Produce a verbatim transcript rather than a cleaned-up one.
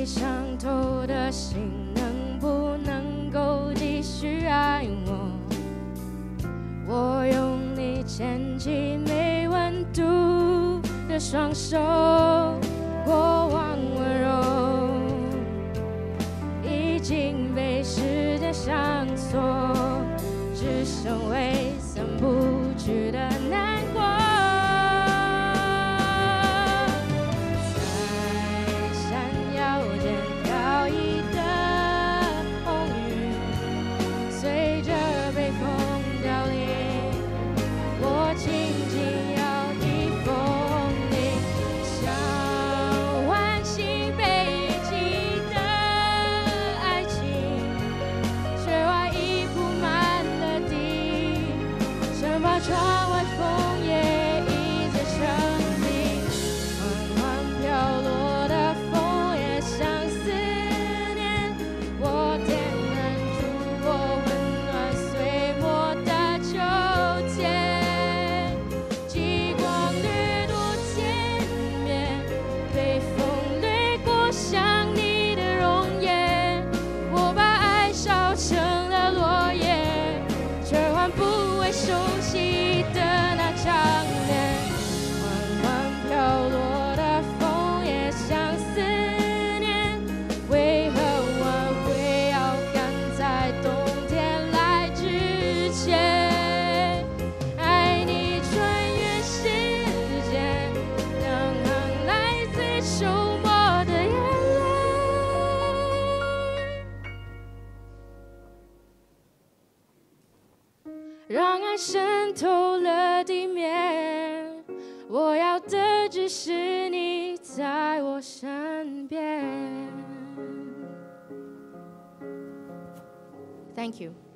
伤透的心，能不能够继续爱我？我用力牵起没温度的双手，过往温柔已经被时间上锁，只剩挥散不去的难过。窗外枫叶已在成冰，缓缓飘落的枫叶像思念。我点燃烛火，温暖碎末的秋千。极光掠过前面，被风掠过想你的容颜。我把爱烧成了落叶，却换不回熟悉的那张脸，缓缓飘落的枫叶像思念，为何挽回要赶在冬天来之前？爱你穿越时间，两行来自周末的眼泪，让爱渗透了地面，我要的只是你在我身边。Thank you.